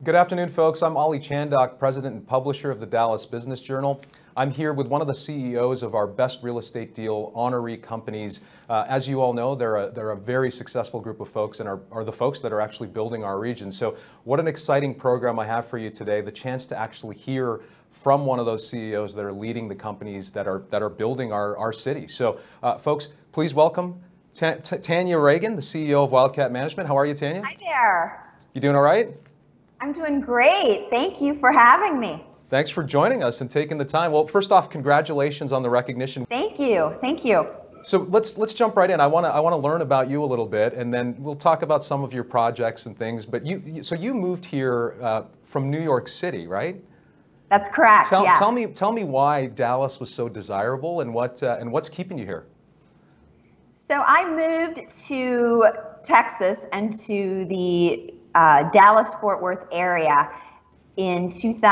Good afternoon, folks. I'm Ollie Chandock, president and publisher of the Dallas Business Journal. I'm here with one of the CEOs of our Best Real Estate Deal honoree companies. As you all know, they're a very successful group of folks and are the folks that are actually building our region. So what an exciting program I have for you today, the chance to actually hear from one of those CEOs that are leading the companies that are building our city. So folks, please welcome Tanya Reagan, the CEO of Wildcat Management. How are you, Tanya? Hi there. You doing all right? I'm doing great. Thank you for having me. Thanks for joining us and taking the time. Well, first off, congratulations on the recognition. Thank you. Thank you. So let's jump right in. I want to learn about you a little bit, and then we'll talk about some of your projects and things. But you moved here from New York City, right? That's correct. Yes. Tell me why Dallas was so desirable and what's keeping you here. So I moved to Texas and to the Dallas-Fort Worth area in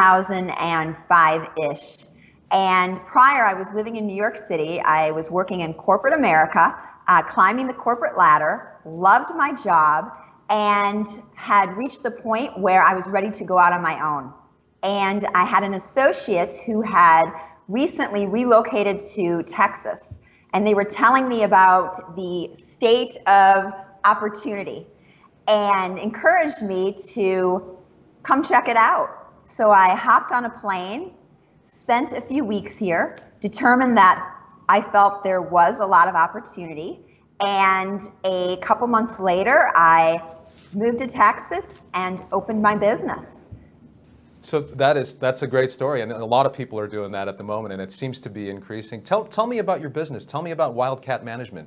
2005-ish. And prior, I was living in New York City. I was working in corporate America, climbing the corporate ladder, loved my job, and had reached the point where I was ready to go out on my own. And I had an associate who had recently relocated to Texas, and they were telling me about the state of opportunity and encouraged me to come check it out. So I hopped on a plane, spent a few weeks here, determined that I felt there was a lot of opportunity, and a couple months later I moved to Texas and opened my business. So that's a great story, and a lot of people are doing that at the moment, and it seems to be increasing. Tell me about your business. Tell me about Wildcat Management.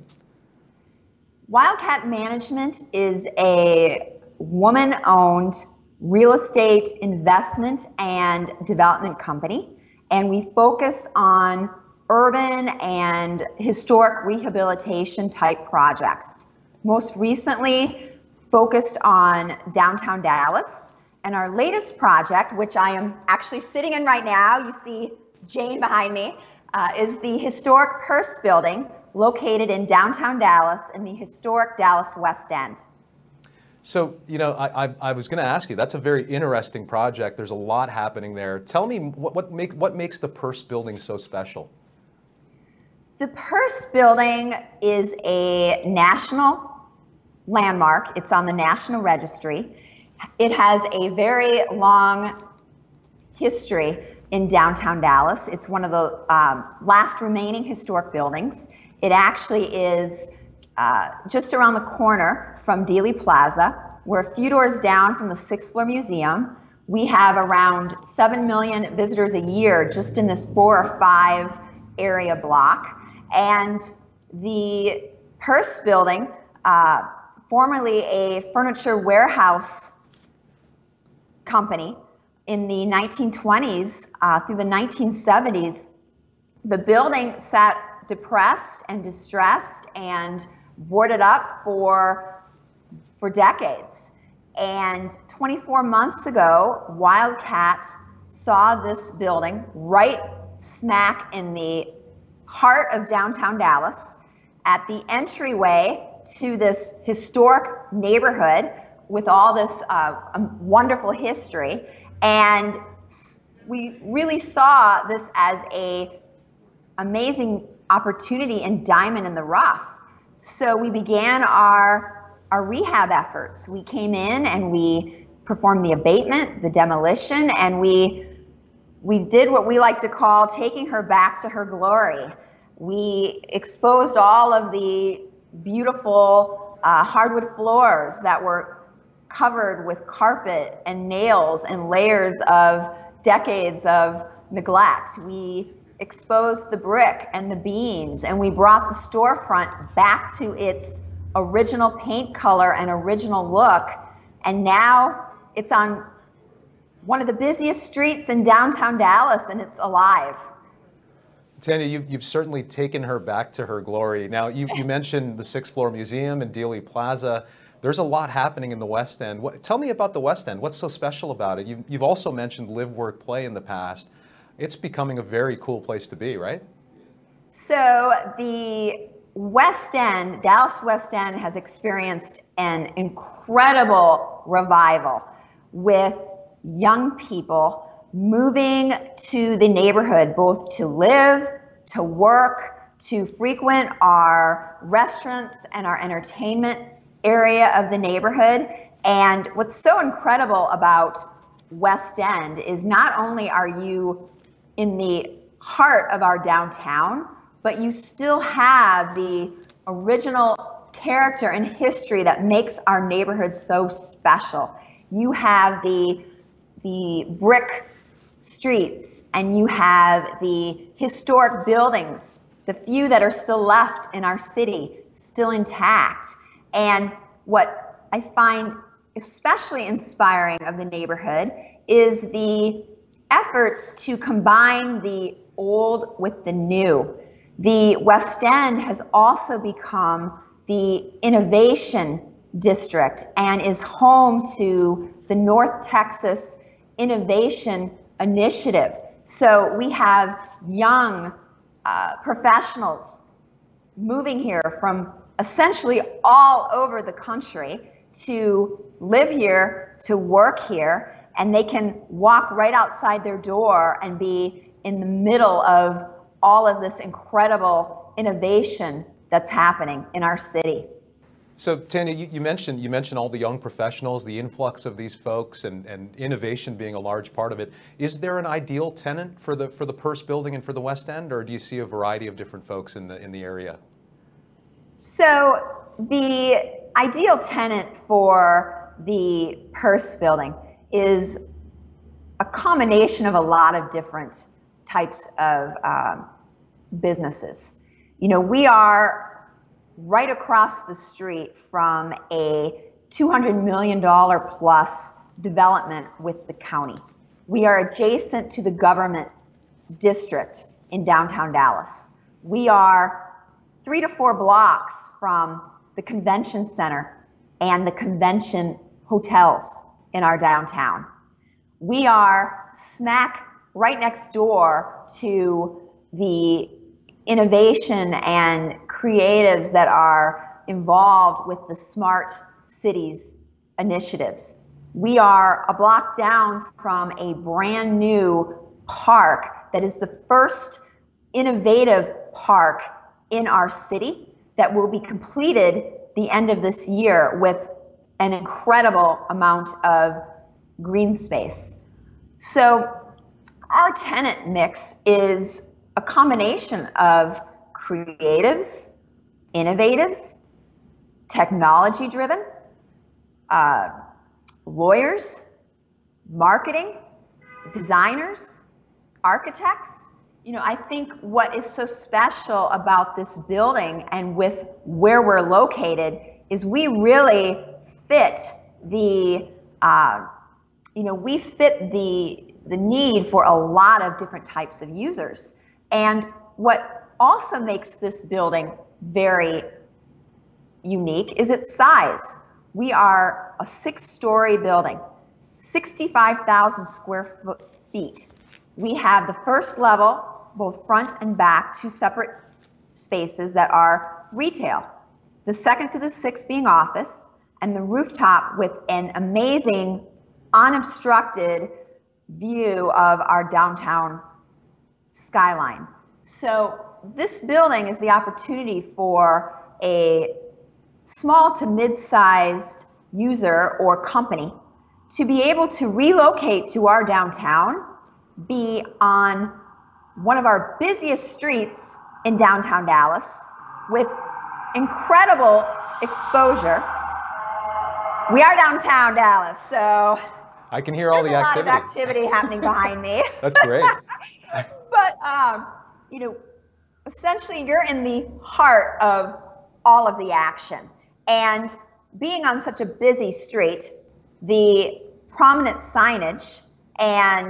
Wildcat Management is a woman-owned real estate investment and development company, and we focus on urban and historic rehabilitation type projects. Most recently focused on downtown Dallas, and our latest project, which I am actually sitting in right now, you see Jane behind me, is the historic Hearst Building, located in downtown Dallas in the historic Dallas West End. So, you know, I was going to ask you, that's a very interesting project. There's a lot happening there. Tell me what makes the Hearst Building so special? The Hearst Building is a national landmark. It's on the National Registry. It has a very long history in downtown Dallas. It's one of the last remaining historic buildings. It actually is just around the corner from Dealey Plaza. We're a few doors down from the 6th floor museum. We have around 7 million visitors a year just in this 4 or 5 area block. And the Hearst Building, formerly a furniture warehouse company, in the 1920s through the 1970s, the building sat depressed and distressed and boarded up for decades. And 24 months ago, Wildcat saw this building right smack in the heart of downtown Dallas at the entryway to this historic neighborhood with all this wonderful history. And we really saw this as an amazing opportunity and diamond in the rough. So we began our rehab efforts. We came in and we performed the abatement, the demolition, and we did what we like to call taking her back to her glory. We exposed all of the beautiful hardwood floors that were covered with carpet and nails and layers of decades of neglect. We exposed the brick and the beams, and we brought the storefront back to its original paint color and original look. And now it's on one of the busiest streets in downtown Dallas, and it's alive. Tanya, you've certainly taken her back to her glory. Now, you mentioned the 6th floor museum and Dealey Plaza. There's a lot happening in the West End. Tell me about the West End. What's so special about it? You've also mentioned live, work, play in the past. It's becoming a very cool place to be, right? So the West End, Dallas West End, has experienced an incredible revival with young people moving to the neighborhood, both to live, to work, to frequent our restaurants and our entertainment area of the neighborhood. And what's so incredible about West End is not only are you in the heart of our downtown, but you still have the original character and history that makes our neighborhood so special. You have the brick streets, and you have the historic buildings, the few that are still left in our city, still intact. And what I find especially inspiring of the neighborhood is the efforts to combine the old with the new. The West End has also become the innovation district and is home to the North Texas Innovation Initiative. So we have young professionals moving here from essentially all over the country to live here, to work here, and they can walk right outside their door and be in the middle of all of this incredible innovation that's happening in our city. So Tanya, you mentioned all the young professionals, the influx of these folks, and innovation being a large part of it. Is there an ideal tenant for the Peirce Building and for the West End, or do you see a variety of different folks in the area? So the ideal tenant for the Peirce Building is a combination of a lot of different types of businesses. You know, we are right across the street from a $200 million plus development with the county. We are adjacent to the government district in downtown Dallas. We are 3 to 4 blocks from the convention center and the convention hotels in our downtown. We are smack right next door to the innovation and creatives that are involved with the Smart Cities initiatives. We are a block down from a brand new park that is the first innovative park in our city that will be completed the end of this year with an incredible amount of green space. So our tenant mix is a combination of creatives, innovatives, technology-driven, lawyers, marketing, designers, architects. You know, I think what is so special about this building and with where we're located is we really fit the, we fit the need for a lot of different types of users. And what also makes this building very unique is its size. We are a 6-story building, 65,000 square feet. We have the first level, both front and back, 2 separate spaces that are retail. The second through the 6th being office, and the rooftop with an amazing, unobstructed view of our downtown skyline. So this building is the opportunity for a small to mid-sized user or company to be able to relocate to our downtown, be on one of our busiest streets in downtown Dallas with incredible exposure. We are downtown Dallas, so I can hear all the activity. There's a lot of activity happening behind me. That's great. But, essentially you're in the heart of all of the action. And being on such a busy street, the prominent signage and,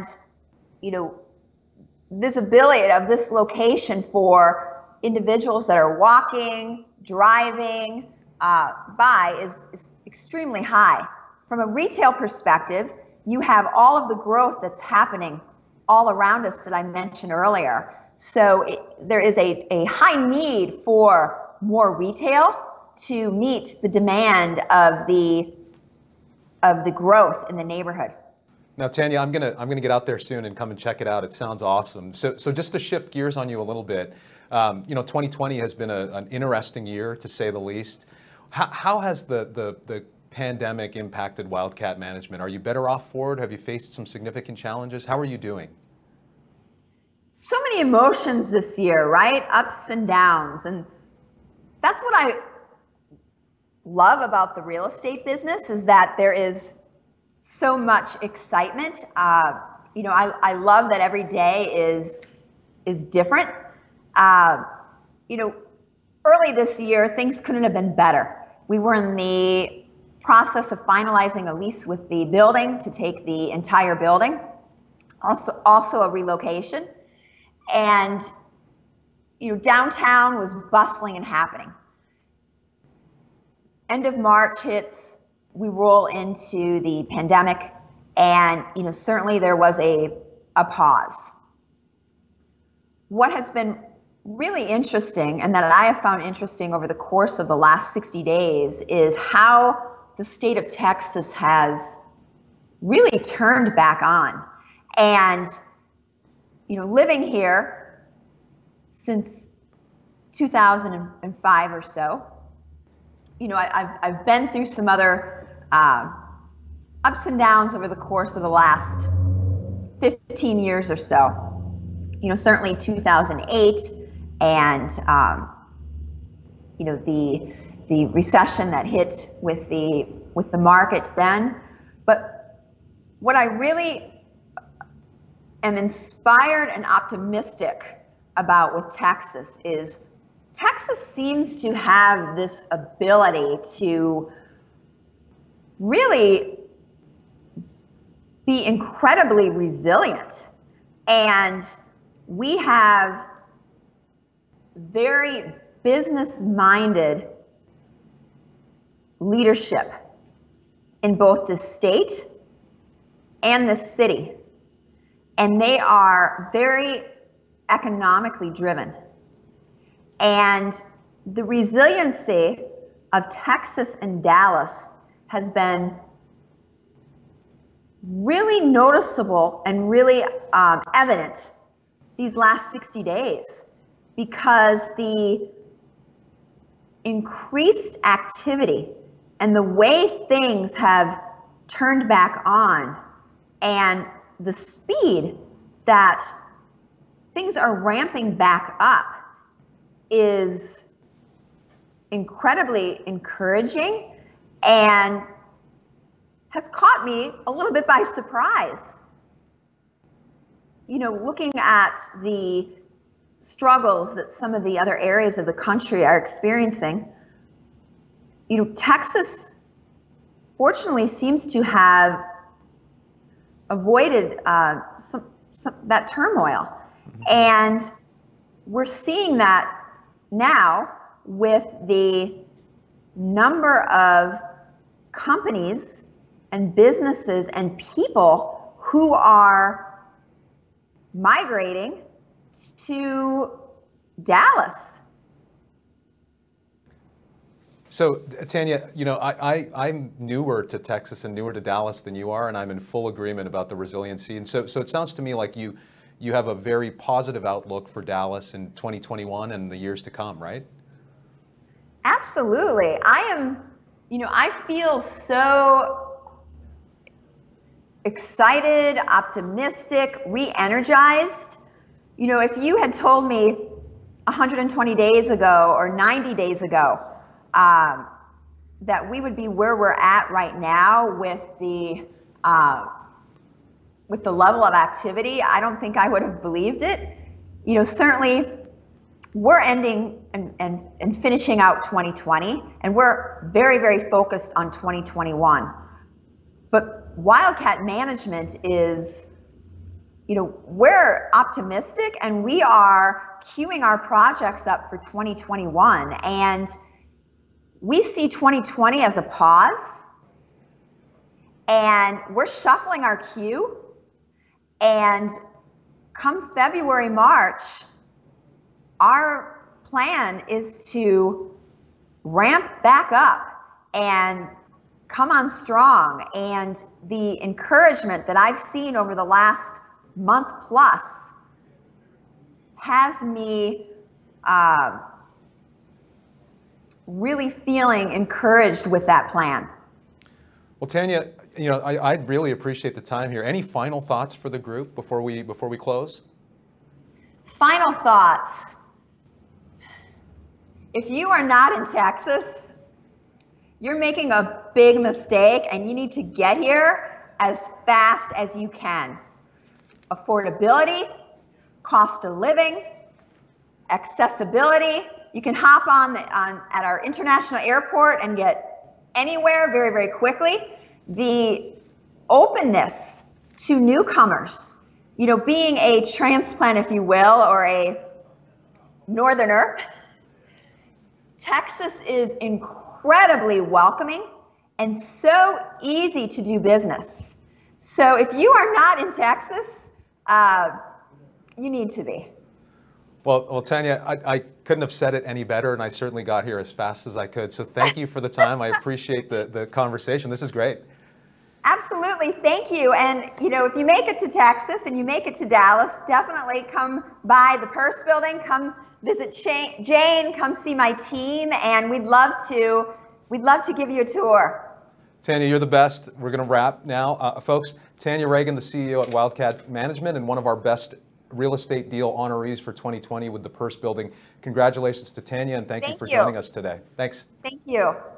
visibility of this location for individuals that are walking, driving by is extremely high. From a retail perspective, you have all of the growth that's happening all around us that I mentioned earlier. So there is a high need for more retail to meet the demand of the growth in the neighborhood. Now, Tanya, I'm gonna get out there soon and come and check it out. It sounds awesome. So just to shift gears on you a little bit, 2020 has been an interesting year, to say the least. How has the pandemic impacted Wildcat Management? Are you better off for it? Have you faced some significant challenges? How are you doing? So many emotions this year, right? Ups and downs. And that's what I love about the real estate business, is that there is so much excitement. I love that every day is different. Early this year, things couldn't have been better. We were in the process of finalizing a lease with the building to take the entire building, also a relocation. And, downtown was bustling and happening. End of March hits, we roll into the pandemic, and, certainly there was a pause. What has been really interesting, and that I have found interesting over the course of the last 60 days, is how the state of Texas has really turned back on. And, living here since 2005 or so, I've been through some other ups and downs over the course of the last 15 years or so. Certainly 2008 and, the recession that hit with the market then. But what I really am inspired and optimistic about with Texas is Texas seems to have this ability to really be incredibly resilient. And we have very business-minded leadership in both the state and the city. And they are very economically driven. And the resiliency of Texas and Dallas has been really noticeable and really evident these last 60 days, because the increased activity and the way things have turned back on, and the speed that things are ramping back up, is incredibly encouraging and has caught me a little bit by surprise. Looking at the struggles that some of the other areas of the country are experiencing, Texas fortunately seems to have avoided that turmoil. And we're seeing that now with the number of companies and businesses and people who are migrating to Dallas. So, Tanya, I'm newer to Texas and newer to Dallas than you are, and I'm in full agreement about the resiliency. And so it sounds to me like you have a very positive outlook for Dallas in 2021 and the years to come, right? Absolutely. I feel so excited, optimistic, re-energized. If you had told me 120 days ago or 90 days ago that we would be where we're at right now with the level of activity, I don't think I would have believed it. Certainly we're ending and finishing out 2020, and we're very, very focused on 2021. But Wildcat Management is, we're optimistic, and we are queuing our projects up for 2021. And we see 2020 as a pause, and we're shuffling our queue. And come February, March, our plan is to ramp back up and come on strong. And the encouragement that I've seen over the last month plus has me really feeling encouraged with that plan. Well, Tanya, you know, I really appreciate the time here. Any final thoughts for the group before we close? Final thoughts. If you are not in Texas, you're making a big mistake, and you need to get here as fast as you can. Affordability, cost of living, accessibility. You can hop on at our international airport and get anywhere very, very quickly. The openness to newcomers, you know, being a transplant, if you will, or a northerner, Texas is incredibly welcoming and so easy to do business. So if you are not in Texas, you need to be. Well, Tanya, I couldn't have said it any better, and I certainly got here as fast as I could. So thank you for the time. I appreciate the conversation. This is great. Absolutely. Thank you. And, you know, if you make it to Texas and you make it to Dallas, definitely come by the Purse Building, come visit Jane, come see my team, and we'd love to give you a tour. Tanya, you're the best. We're going to wrap now. Folks, Tanya Reagan, the CEO at Wildcat Management and one of our best real estate deal honorees for 2020 with the Purse Building. Congratulations to Tanya, and thank you for joining us today. Thanks. Thank you.